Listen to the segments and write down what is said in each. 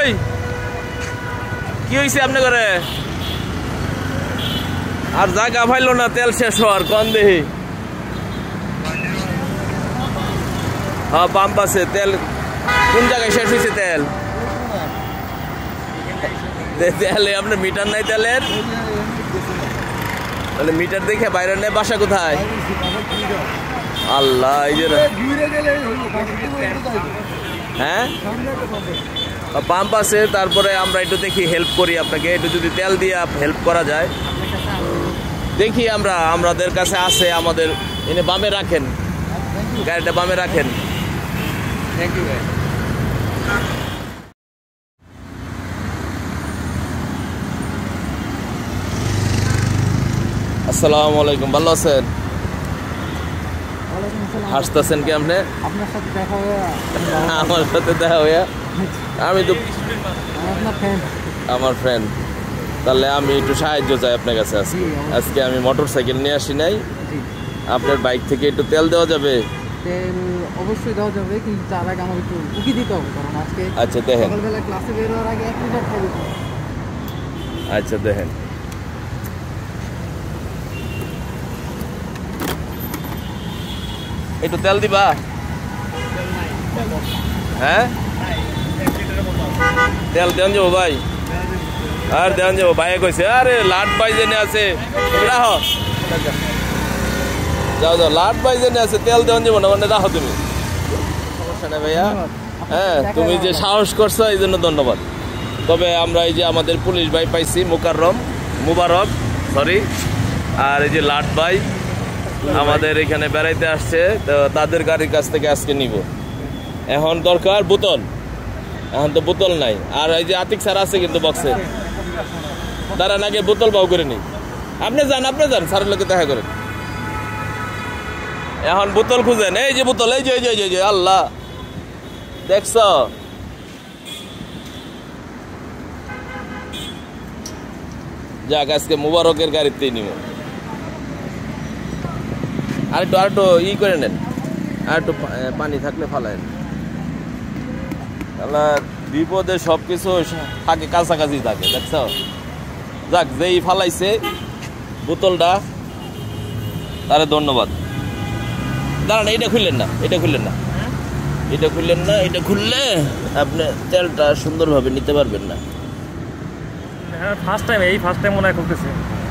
ওই কি হয়েছে আপনি করে আর জায়গা পাইলো না তেল শেষ হওয়ার কোন দেহি হ্যাঁ পাম্প আছে তেল কোন জায়গায় শেষ হয়েছে তেল তেলে আপনার মিটার নাই তেলের তাহলে মিটার দেখে বাইরে নেই বাসা কোথায় আল্লাহ এই যে হ্যাঁ পাম্প আছে তারপরে আমরা একটু দেখি হেল্প করি আপনাকে একটু যদি তেল দিয়ে হেল্প করা যায় দেখি আমরা আমাদের কাছে আছে আমাদের এনে বামে রাখেন গাড়িটা বামে রাখেন থ্যাংক ইউ ভাই আসসালামু আলাইকুম ভালো আছেন হাসতেছেন কি আপনি আমার সাথে দেখা হয়ে আমি তো আমার ফ্রেন্ড তাহলে আমি একটু সাহায্য চাই আপনার কাছে আজকে আমি মোটর সাইকেল নিয়ে আসি নাই আপনার বাইক থেকে একটু তেল দেওয়া যাবে তেল অবশ্যই দেওয়া যাবে কিন্তু তার আগে আমার একটু উকি দিতে হবে কারণ আজকে আচ্ছা দেখেন সকালবেলা ক্লাসে বের হওয়ার আগে 1 লিটার তেল দিতে হবে আচ্ছা দেখেন একটু তেল দিবা হ্যাঁ তেল দেন যাবো ভাই আর দেন যাবো ভাই কইছে আরে লাট বাই জেনে আছে রাখো যাও যাও লাট বাই জেনে আছে তেল দেন যাবো না মানে রাখো তুমি সমস্যা নেই ভাইয়া হ্যাঁ তুমি যে সাহস করছো এই জন্য ধন্যবাদ তবে আমরা এই যে আমাদের পুলিশ ভাই পাইছি মুবারক সরি আর এই যে লাট ভাই আমাদের এখানে বেড়াইতে আসছে তো তাদের গাড়ির কাছ থেকে আজকে নিব এখন দরকার বোতল এখন তো বোতল নাই আর এই যে আতিক স্যার আছে কিন্তু বক্সে দাঁড়ান আগে বোতল পাও করে নি আপনি যান স্যারের লোকে দেখা করেন এখন বোতল খুঁজেন এই যে বোতল এই যে আল্লাহ দেখছ যাক আজকে মুবারকের গাড়িতেই নিব আরেকটু ই করে নেন আরেকটু পানি থাকলে ফালায়েন তাহলে বিপদে সবকিছু থাকে কাছাকাছি থাকে দেখছ যাক যেই ফালাইছে বোতলটা তারে ধন্যবাদ দাঁড়ান এটা খুললেন না এটা খুললে আপনি তেলটা সুন্দরভাবে নিতে পারবেন না ফার্স্ট টাইম মনে হয় করতেছে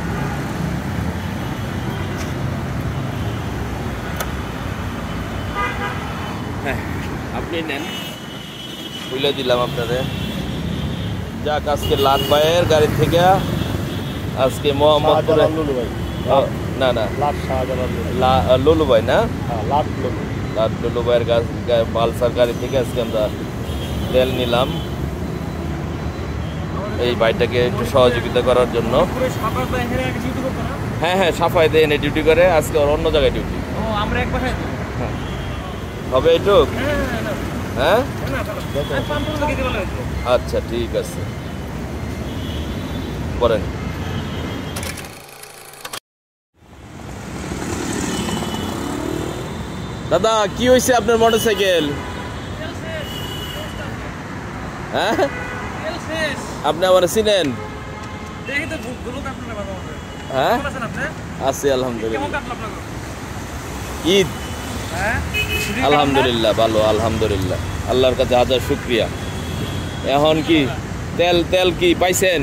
হ্যাঁ আপনি নেন খুলে দিলাম আপনারে যাক আজকে লাট ভাইয়ের গাড়ি থেকে আজকে মোহাম্মদপুরে না লুলু ভাই না লুলু ভাইয়ের পালসার গাড়ি থেকে আজকে আমরা তেল নিলাম এই ভাইটাকে একটু সহযোগিতা করার জন্য হ্যাঁ সাফাই দিয়ে এনে ডিউটি করে আজকে ওর অন্য জায়গায় ডিউটি হবে একটু হ্যাঁ আচ্ছা ঠিক আছে বলেন দাদা কি হয়েছে আপনার মোটরসাইকেল হ্যাঁ আপনি আমার চিনেন হ্যাঁ আছি আলহামদুলিল্লাহ ঈদ আলহামদুলিল্লাহ ভালো আলহামদুলিল্লাহ আল্লাহর কাছে হাজার শুকরিয়া এখন কি তেল কি পাইছেন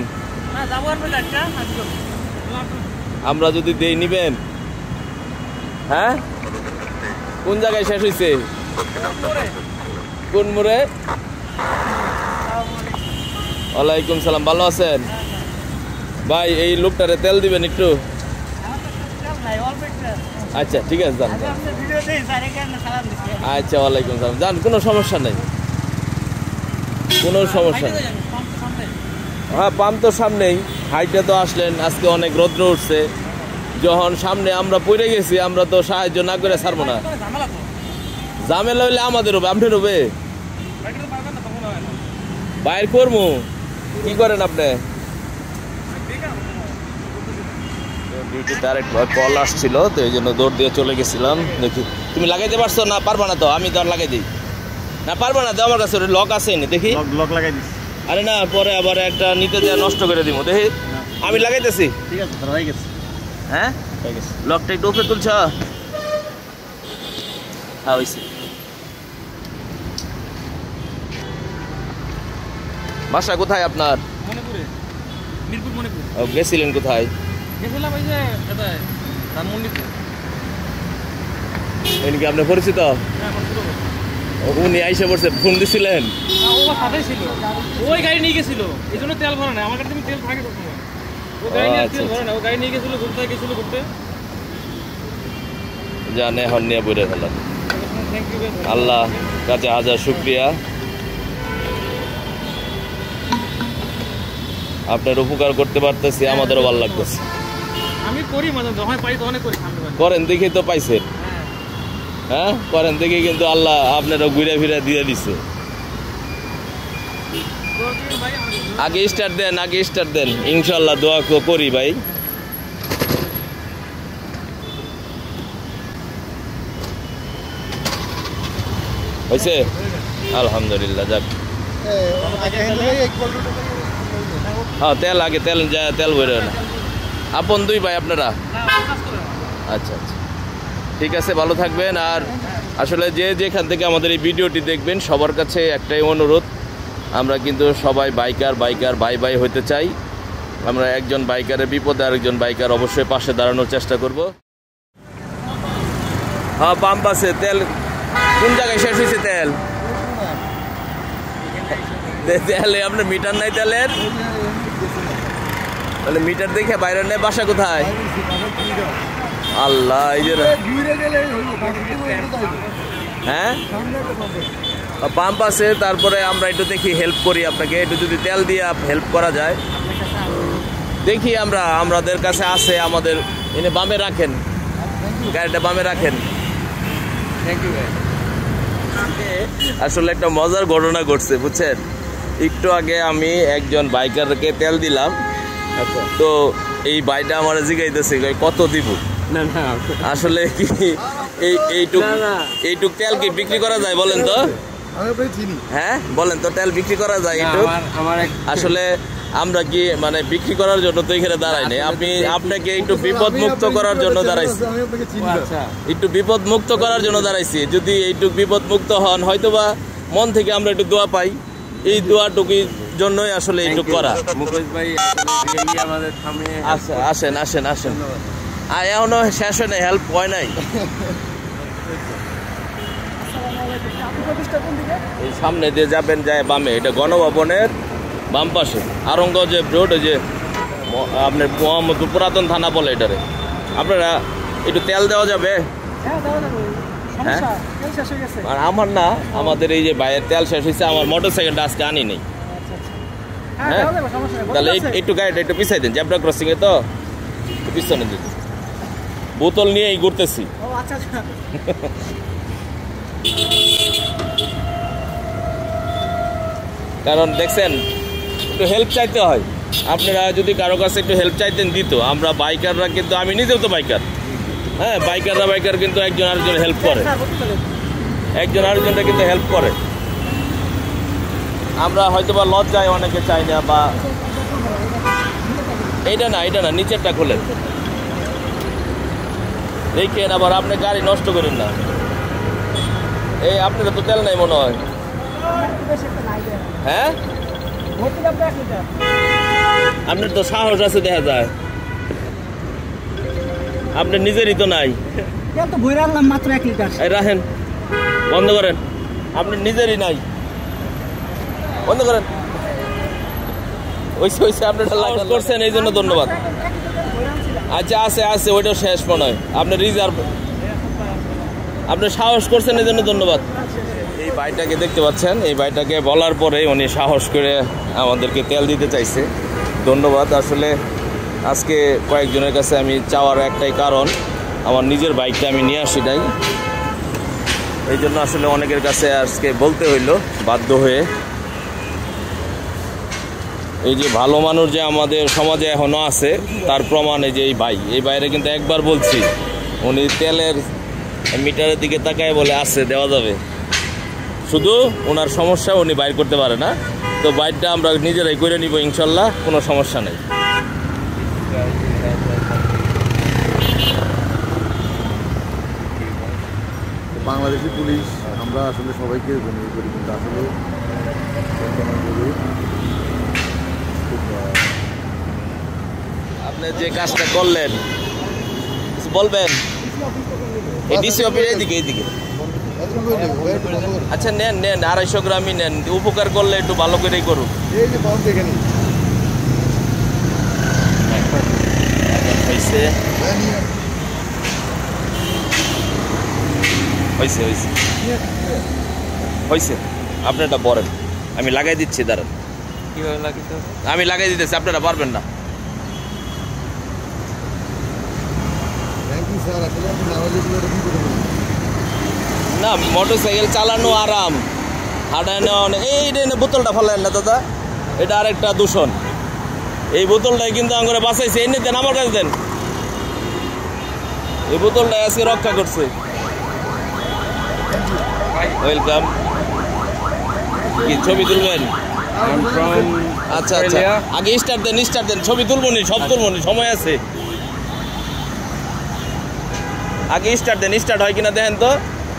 আমরা যদি দেই নিবেন হ্যাঁ কোন জায়গায় শেষ হয়েছে কোন মোড়ে ওয়ালাইকুম সালাম ভালো আছেন ভাই এই লোকটারে তেল দিবেন একটু আচ্ছা ঠিক আছে যান আচ্ছা ওয়ালাইকুম সালাম যান কোনো সমস্যা নেই হ্যাঁ পাম্প তো সামনেই হাইটে তো আসলেন আজকে অনেক রৌদ্র উঠছে যখন সামনে আমরা পড়ে গেছি আমরা তো সাহায্য না করে ছাড়বো না ঝামেলা হইলে আমাদের হবে আপনার হবে বাইর করবো কি করেন আপনি ডিউটিতে আরেকটা কল আসছিল তো এই জন্য দৌড় দিয়ে চলে গেছিলাম দেখি তুমি লাগাইতে পারছো না পারবা না তো আমি তো আর লাগাই দিই না পারবা না তো আমার কাছে লক আছে দেখি লক লাগাই দিস আরে না, পরে আবার একটা নিতে যা নষ্ট করে দিব। দেখি আমি লাগাইতেছি। ঠিক আছে, ধর হয়ে গেছে। হ্যাঁ, হয়ে গেছে। লকটা একটু উপরে তুলছ? হ্যাঁ, হয়েছে। বাসা কোথায় আপনার? মণিপুরে, মিরপুর মণিপুর। গেছিলেন কোথায়? গেছিলাম এই যে কোথায় ধানমন্ডিতে। এদিকে আপনার পরিচিত? হ্যাঁ, আমার ছোট ভাই। উনি আইসা পড়ছে, ফোন দিছিলেন? ও সাথেই ছিল, ওই গাড়ি নিয়ে গেছিল, এই জন্য তেল ভরে না। আমার কাছে তেল থাকে সবসময়। ও গাড়ি নিয়ে তেল ভরে না, ও গাড়ি নিয়ে গেছিল, ঘুরতে গেছিল ঘুরতে। জানে এখন নিয়ে বইরে ফেলাম। থ্যাংক ইউ ভাই। আল্লাহ কাছে হাজার শুক্রিয়া, আপনার উপকার করতে পারতেছি, আমাদেরও ভালো লাগতেছে। আমি করি মাঝে যখন পাই তখন করি, সামনে পাই। করেন দেখি তো পাইছেন। হ্যাঁ, করেন দেখি কিন্তু আল্লাহ আপনারও ঘুরে ফিরে দিয়ে দিছে। আগে স্টার্ট দেন, আগে স্টার্ট দেন, ইনশাল্লাহ দোয়া করি ভাই। হয়েছে, আলহামদুলিল্লাহ। যাক, হ্যাঁ তেল আগে, তেল তেল বেরো না। আপন দুই ভাই আপনারা? আচ্ছা আচ্ছা, ঠিক আছে, ভালো থাকবেন। আর আসলে যে যেখান থেকে আমাদের এই ভিডিওটি দেখবেন, সবার কাছে একটাই অনুরোধ, আমরা কিন্তু সবাই বাইকার ভাই ভাই হতে চাই। আমরা একজন বাইকারের বিপদে আরেকজন বাইকার অবশ্যই পাশে দাঁড়ানোর চেষ্টা করব। হ্যাঁ, পাম্প আছে। তেল কোন জায়গায় শেষ হয়েছে? তেল তেলে আপনার মিটার নাই তেলের? তাহলে মিটার দেখে বাইরে নেই। বাসা কোথায়? আল্লাহ, এই যে হ্যাঁ পাম্প আছে। তারপরে আমরা একটু দেখি হেল্প করি আপনাকে, একটু যদি তেল দিয়ে হেল্প করা যায় দেখি। আমাদের কাছে আছে, আমাদের এনে বামে রাখেন, গাড়িটা বামে রাখেন। থ্যাংক ইউ ভাই। আসলে একটা মজার ঘটনা ঘটছে, বুঝছেন? একটু আগে আমি একজন বাইকারকে তেল দিলাম। আচ্ছা, তো এই বাইটা আমার জিগাইতেছে কত দিব। না না, আসলে কি এইটুক তেল কি বিক্রি করা যায় বলেন তো? হ্যাঁ বলেন তো, তেল বিক্রি করা যায় এইটুক? আসলে আমরা কি মানে বিক্রি করার জন্য তো এখানে দাঁড়াই নাই। আপনাকে একটু বিপদ মুক্ত করার জন্য দাঁড়াইছি, একটু বিপদ মুক্ত করার জন্য দাঁড়াইছি। যদি এইটুক বিপদ মুক্ত হন, হয়তোবা মন থেকে আমরা একটু দোয়া পাই। এই দোয়াটুকুর জন্যই আসলে এইটুক করা। মুকেশ ভাই আমাদের থামে। আচ্ছা, আসেন আসেন আসেন। আর এখনো শেষ হয় নাই, হেল্প হয় নাই। এই সামনে দিয়ে যাবেন, যায় বামে, এটা গণভবনের বাম পাশে আরঙ্গজেব রোড। ওই যে আপনার মোহাম্মদপুর পুরাতন থানা বলে এটারে। আপনারা একটু তেল দেওয়া যাবে? হ্যাঁ, আর আমার না, আমাদের এই যে বাইরের তেল শেষ হয়েছে, আমার মোটর সাইকেলটা আজকে আনি নেই। হ্যাঁ, তাহলে একটু গাড়িটা একটু পিছাই দেন, জেব্রা ক্রসিং এ তো পিছনে দিন। বোতল নিয়েই ঘুরতেছি। কারণ দেখছেন, একটু হেল্প চাইতে হয়। আপনারা যদি কারো কাছে একটু হেল্প চাইতেন, দিত। আমরা বাইকাররা কিন্তু, আমি নিজেও তো বাইকার। হ্যাঁ, বাইকার কিন্তু একজন আরেকজন হেল্প করে, একজন আরেকজনটা কিন্তু হেল্প করে। আমরা হয়তো বা লজ্জায় অনেকে চাই না, বা এটা না নিচেরটা খোলেন, দেখেন। আবার আপনি গাড়ি নষ্ট করেন না। এই আপনার তো তেল নাই মনে হয়। হ্যাঁ, আপনার তো সাহস আছে দেখা যায়, আপনার নিজেরই তো নাই। মাত্র 1 লিটার। এই রাখেন, বন্ধ করেন, আপনার নিজেরই নাই, বন্ধ করেন। ওইসে আপনার সাহস করছেন, এই জন্য ধন্যবাদ। আচ্ছা, আছে ওইটাও শেষ মনে হয়। আপনার রিজার্ভ, আপনি সাহস করছেন, এই জন্য ধন্যবাদ। এই ভাইটাকে দেখতে পাচ্ছেন, এই ভাইটাকে বলার পরে উনি সাহস করে আমাদেরকে তেল দিতে চাইছে, ধন্যবাদ। আসলে আজকে কয়েকজনের কাছে আমি চাওয়ার একটাই কারণ, আমার নিজের বাইকটা আমি নিয়ে আসি নাই, এই জন্য আসলে অনেকের কাছে আজকে বলতে হইলো বাধ্য হয়ে। এই যে ভালো মানুষ যে আমাদের সমাজে এখনো আছে, তার প্রমাণ এই যে এই বাইরে কিন্তু একবার বলছি, উনি তেলের মিটারের দিকে তাকায় বলে আছে দেওয়া যাবে, শুধু ওনার সমস্যা উনি বাইর করতে পারে না। তো বাইকটা আমরা নিজেরাই করে নিব ইনশাল্লাহ, কোনো সমস্যা নেই। বাংলাদেশি পুলিশ আমরা আসলে সবাইকে এরকম ইয়ে করি, কিন্তু আসলে বর্তমানে আপনি যে কাজটা করলেন কিছু বলবেন? এই ডিসি অফিস এইদিকে এইদিকে। আচ্ছা নেন নেন, 250 গ্রামই নেন, উপকার করলে একটু ভালো করেই করুন। এই যে বন্ধ এখানে হয়েছে হয়েছে হয়েছে হয়েছে, আপনারটা বলেন, আমি লাগাই দিচ্ছি, দাঁড়ান। কিভাবে লাগিতে হবে? আমি লাগাই দিতেছি, আপনারা পারবেন না। Thank you sir. আসলে আপনি নামাজেগুলো কি করবেন? না, মোটর সাইকেল চালানো আরাম, হাঁটায় নেওয়া অনেক। এই বোতলটা ফেলেন না দাদা, এটা আরেকটা দূষণ। এই বোতলটাই কিন্তু আমার বাঁচাইছে। এই দেন, আমার কাছে দেন। এই বোতলটাই আজকে রক্ষা করছে। ওয়েলকাম। কি ছবি তুলবেন? আচ্ছা আচ্ছা, আগে স্টার্ট দেন, স্টার্ট দেন। ছবি তুলবো নি, সব তুলবো নি, সময় আছে। আগে স্টার্ট দেন, স্টার্ট হয় কিনা দেখেন তো।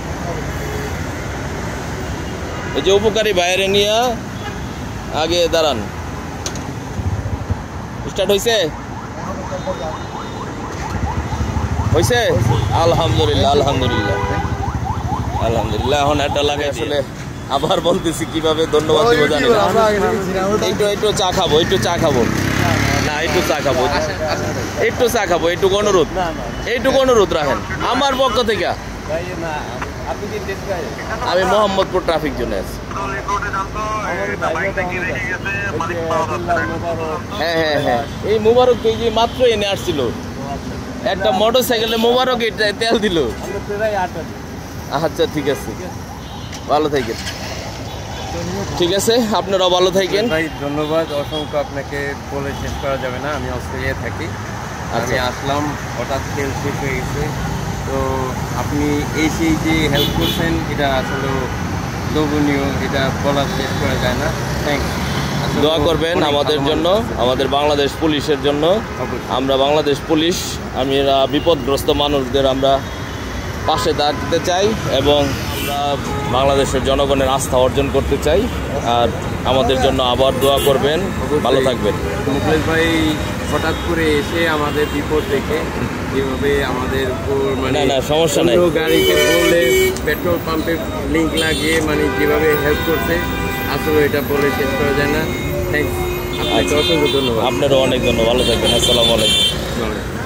এই যে উপকারী বাইরে নিয়ে আগে দাঁড়ান। স্টার্ট হয়েছে? হয়েছে? আলহামদুলিল্লাহ আলহামদুলিল্লাহ আলহামদুলিল্লাহ। এখন একটা লাগে আসলে আবার বলতেছি কিভাবে ধন্যবাদ দিব জানি না। একটু একটু চা খাবো, একটু চা খাবো। না, একটু চা খাবো, একটু চা খাবো, এইটুকু অনুরোধ, এইটুকু অনুরোধ রাখেন আমার পক্ষ থেকে। আমি মোহাম্মদপুর ট্রাফিক জোনে আছি। হ্যাঁ হ্যাঁ হ্যাঁ, এই মুবারক এই যে মাত্র এনে আসছিল, একটা মোটর সাইকেলে মুবারক তেল দিল। আচ্ছা ঠিক আছে, ভালো থাকেন। ঠিক আছে, আপনারাও ভালো থাকেন ভাই। ধন্যবাদ অসংখ্য, আপনাকে বলে শেষ করা যাবে না। আমি অস্ট্রেলিয়ায় থাকি, আমি আসলাম, হঠাৎ তেল শেষ হয়ে গেছে। তো আপনি সেই যে হেল্প করছেন, এটা আসলে লোভনীয়, এটা বলা শেষ করা যায় না। থ্যাংকস। দোয়া করবেন আমাদের জন্য, আমাদের বাংলাদেশ পুলিশের জন্য। আমরা বাংলাদেশ পুলিশ, আমি বিপদগ্রস্ত মানুষদের আমরা পাশে দাঁড়াতে চাই এবং আমরা বাংলাদেশের জনগণের আস্থা অর্জন করতে চাই। আর আমাদের জন্য আবার দোয়া করবেন, ভালো থাকবেন। মুকেশ ভাই হঠাৎ করে এসে আমাদের বিপদ দেখে যেভাবে আমাদের উপর মানে না সমস্যা নাই, গাড়িকে বলে পেট্রোল পাম্পে লিঙ্ক লাগিয়ে মানে যেভাবে হেল্প করছে, আসলে এটা বলে শেষ করা যায় না। থ্যাংকস, আপনাকে অসংখ্য ধন্যবাদ। আপনারও অনেক ধন্যবাদ, ভালো থাকবেন। আসসালামু আলাইকুম।